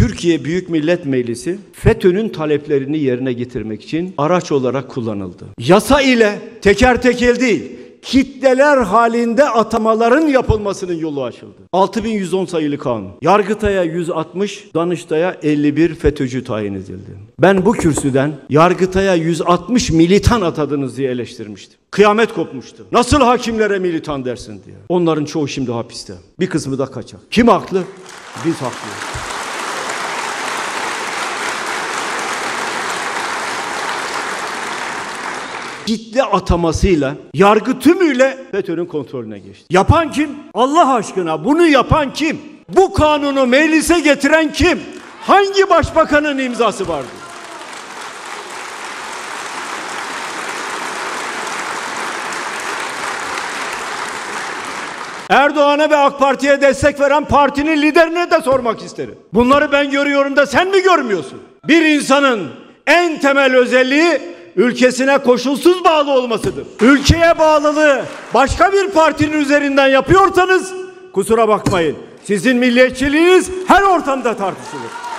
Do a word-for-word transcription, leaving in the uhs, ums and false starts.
Türkiye Büyük Millet Meclisi FETÖ'nün taleplerini yerine getirmek için araç olarak kullanıldı. Yasa ile teker teker değil, kitleler halinde atamaların yapılmasının yolu açıldı. altı bin yüz on sayılı kanun. Yargıtay'a yüz altmış, Danıştay'a elli bir FETÖ'cü tayin edildi. Ben bu kürsüden Yargıtay'a yüz altmış militan atadınız diye eleştirmiştim. Kıyamet kopmuştu. Nasıl hakimlere militan dersin diye. Onların çoğu şimdi hapiste. Bir kısmı da kaçak. Kim haklı? Biz haklıyız. Kitle atamasıyla yargı tümüyle FETÖ'nün kontrolüne geçti. Yapan kim? Allah aşkına bunu yapan kim? Bu kanunu meclise getiren kim? Hangi başbakanın imzası vardı? Erdoğan'a ve AK Parti'ye destek veren partinin liderine de sormak isterim. Bunları ben görüyorum da sen mi görmüyorsun? Bir insanın en temel özelliği ülkesine koşulsuz bağlı olmasıdır. Ülkeye bağlılığı başka bir partinin üzerinden yapıyorsanız kusura bakmayın. Sizin milliyetçiliğiniz her ortamda tartışılır.